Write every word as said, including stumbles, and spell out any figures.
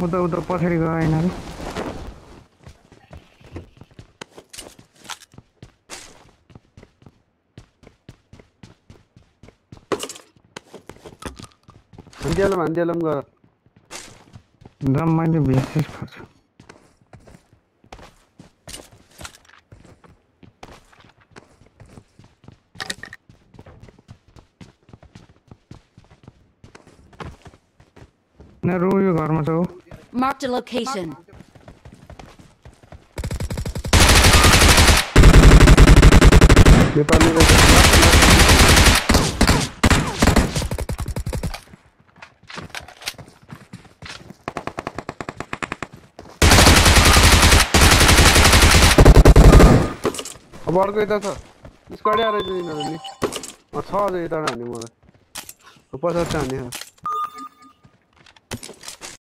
उता उता पछाडि गएन रे अन्जेलम अन्जेलम गर जम मैले बेसिस पर्छु न रो यो घरमा छ हो Marked a location. नेपाली रे अब अर्को यता छ स्क्वाड आएर चाहिँ यिनीहरु नि छ अझै यता हान्ने मलाई पचास हान्ने